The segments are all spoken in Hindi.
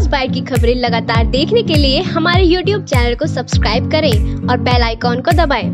फर्स्ट बाइट की खबरें लगातार देखने के लिए हमारे YouTube चैनल को सब्सक्राइब करें और बेल आइकॉन को दबाएं।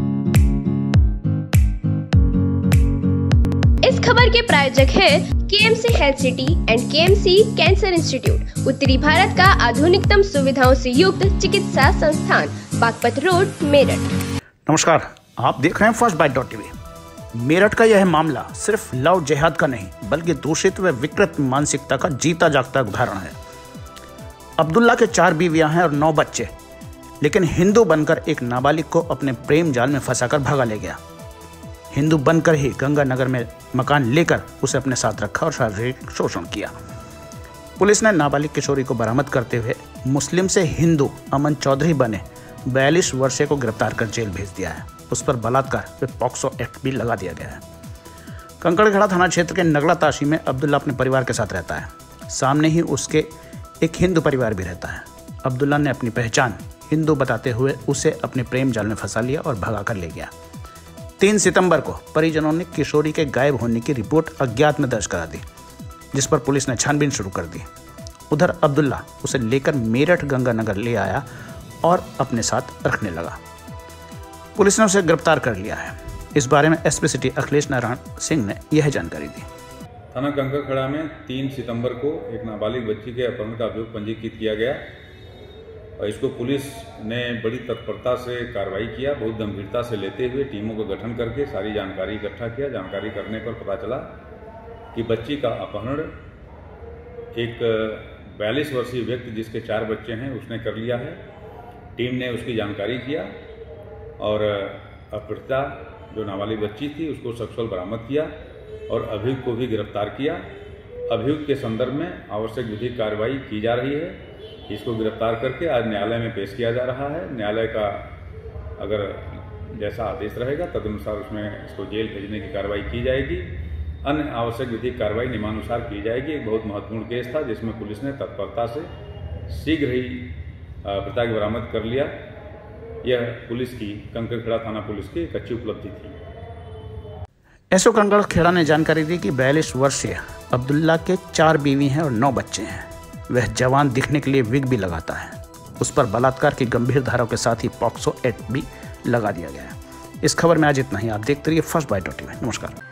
इस खबर के प्रायोजक है KMC health city and KMC cancer institute, उत्तरी भारत का आधुनिकतम सुविधाओं से युक्त चिकित्सा संस्थान, बागपत रोड, मेरठ। नमस्कार, आप देख रहे हैं फर्स्टबाइट.tv। मेरठ का यह मामला सिर्फ लव जिहाद का नहीं बल्कि दूषित व विकृत मानसिकता का जीता जागता उदाहरण है। अब्दुल्ला के 4 बीवियां हैं और 9 बच्चे, लेकिन हिंदू बनकर एक नाबालिग को अपने प्रेम जाल में फंसाकर भगा ले गया। हिंदू बनकर ही गंगानगर में मकान लेकर उसे अपने साथ रखा और शारीरिक शोषण किया। पुलिस ने नाबालिग किशोरी को बरामद करते हुए मुस्लिम से हिंदू अमन चौधरी बने 42 वर्षीय को गिरफ्तार कर जेल भेज दिया है। उस पर बलात्कार व पॉक्सो एक्ट भी लगा दिया गया है। कंकड़खेड़ा थाना क्षेत्र के नगड़ा ताशी में अब्दुल्ला अपने परिवार के साथ रहता है। सामने ही उसके एक हिंदू परिवार भी रहता है। अब्दुल्ला ने अपनी पहचान हिंदू बताते हुए उसे अपने प्रेम जाल में फंसा लिया और भगा कर ले गया। 3 सितंबर को परिजनों ने किशोरी के गायब होने की रिपोर्ट अज्ञात में दर्ज करा दी, जिस पर पुलिस ने छानबीन शुरू कर दी। उधर अब्दुल्ला उसे लेकर मेरठ गंगानगर ले आया और अपने साथ रखने लगा। पुलिस ने उसे गिरफ्तार कर लिया है। इस बारे में एसपी सिटी अखिलेश नारायण सिंह ने यह जानकारी दी। थाना कंकड़खेड़ा में 3 सितंबर को एक नाबालिग बच्ची के अपहरण का अभियोग पंजीकृत किया गया और इसको पुलिस ने बड़ी तत्परता से कार्रवाई किया। बहुत गंभीरता से लेते हुए टीमों का गठन करके सारी जानकारी इकट्ठा किया। जानकारी करने पर पता चला कि बच्ची का अपहरण एक 42 वर्षीय व्यक्ति जिसके 4 बच्चे हैं उसने कर लिया है। टीम ने उसकी जानकारी किया और अपहृता जो नाबालिग बच्ची थी उसको सकुशल बरामद किया और अभियुक्त को भी गिरफ्तार किया। अभियुक्त के संदर्भ में आवश्यक विधिक कार्रवाई की जा रही है। इसको गिरफ्तार करके आज न्यायालय में पेश किया जा रहा है। न्यायालय का अगर जैसा आदेश रहेगा तदनुसार उसमें इसको जेल भेजने की कार्रवाई की जाएगी। अन्य आवश्यक विधिक कार्रवाई नियमानुसार की जाएगी। एक बहुत महत्वपूर्ण केस था जिसमें पुलिस ने तत्परता से शीघ्र ही पिता की बरामद कर लिया। यह पुलिस की कंकड़खेड़ा थाना पुलिस की एक अच्छी उपलब्धि थी। एसओ कंकड़खेड़ा ने जानकारी दी कि 42 वर्षीय अब्दुल्ला के 4 बीवी हैं और 9 बच्चे हैं। वह जवान दिखने के लिए विग भी लगाता है। उस पर बलात्कार की गंभीर धाराओं के साथ ही पॉक्सो एक्ट भी लगा दिया गया है। इस खबर में आज इतना ही। आप देखते रहिए फर्स्टबाइट.tv। नमस्कार।